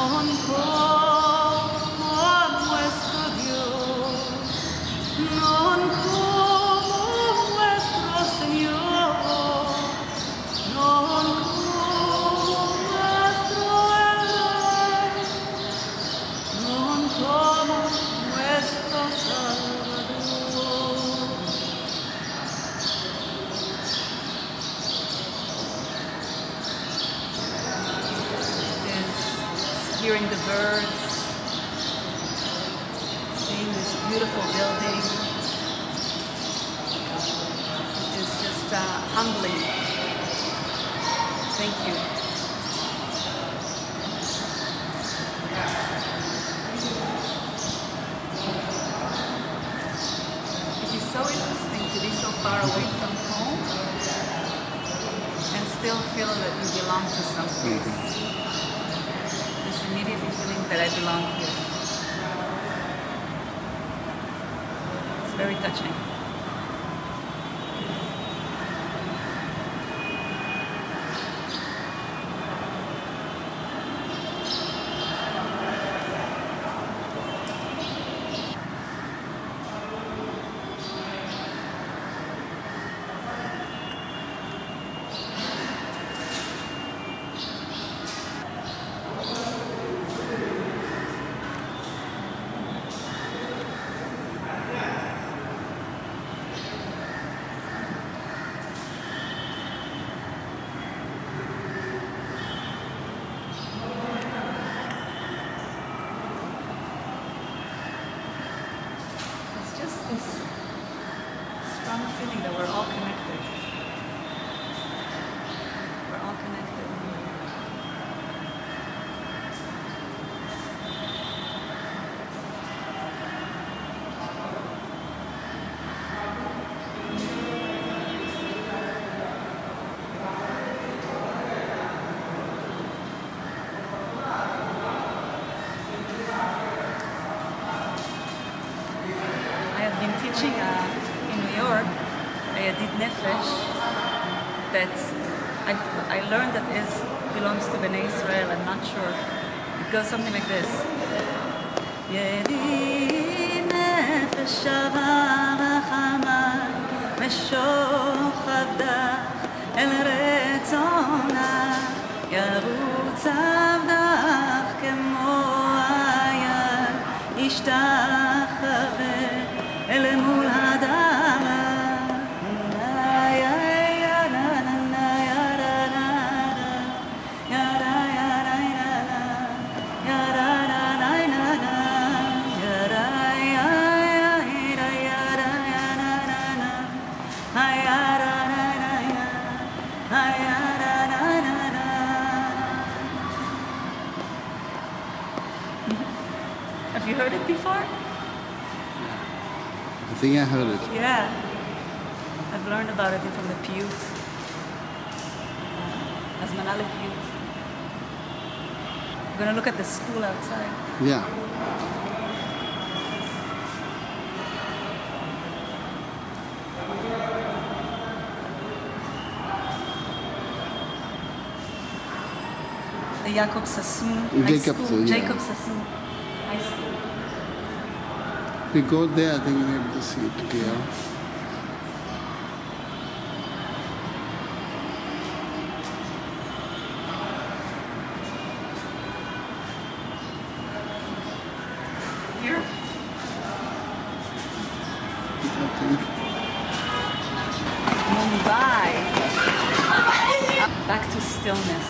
Hearing the birds, seeing this beautiful building is just humbling. Thank you. It is so interesting to be so far away from home and still feel that you belong to some place. Immediately feeling that I belong here. It's very touching. This strong feeling that we're all connected. We're all connected. Teaching in New York, I did nefesh that I learned that is belongs to Bnei Israel. I'm not sure. It goes something like this. Yedi nefesh shava v'chama meshoch avdach el retzonach yarutz avdach kemo ayal ishtachave אל מול האדמה Have you heard it before? I think I heard it. Yeah, I've learned about it from the piyut. Azmana piyut. We're going to look at the school outside. Yeah. The Jacob Sassoon Jacob Sassoon High School. If we go there, I think we'll be able to see it clear. Here? Mumbai. Back to stillness.